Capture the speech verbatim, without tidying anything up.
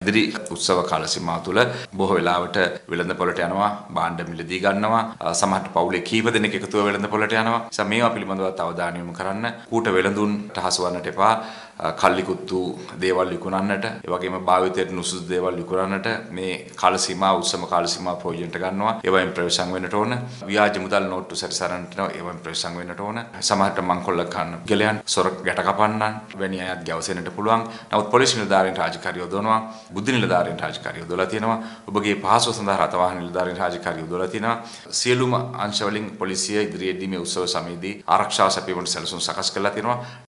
ඉදිරි උත්සව කාල සීමාව තුළ බොහෝ වෙලාවට වෙළඳපොළට යනවා, භාණ්ඩ මිලදී ගන්නවා, සමහර පවුලේ කීප දෙනෙක් එකතුව වෙළඳපොළට යනවා. ඒ මේවා පිළිබඳව අවධානය යොමු කරන්න. කූට වෙළඳුන්ට හසුවන්නට එපා. කල්ලිකුත්තු දේවල් විකුණන්නට, ඒ වගේම භාවිතයට නුසුසු දේවල් විකුණන්නට මේ කාල සීමාව උත්සව කාල සීමාව ප්‍රයෝජනට ගන්නවා. ඒවයින් ප්‍රවේශම් වෙන්නට ඕන. ව්‍යාජ මුදල් නෝට්ටු සැරිසරන්නට ඒවයින් ප්‍රවේශම් වෙන්නට ඕන. සමහරට මංකොල්ල කන්න ගලයන් සොර ගැට කපන්නන් වැනි අයත් ගැවසෙන්නට පුළුවන්. නමුත් පොලිස් නිලධාරීන් රාජකාරිය යොදවනවා. බුද්ධ නිලධාරීන් රාජකාරිය යොදවලා තියෙනවා. ඔබගේ පහසුව සඳහා රථවාහන නිලධාරීන් රාජකාරිය යොදවලා තියෙනවා. සියලුම අංශවලින් පොලිසිය ඉදිරියේදී මේ උත්සව සමයේදී ආරක්ෂාව සැපයීමට සැලසුම් සකස් කරලා තියෙනවා.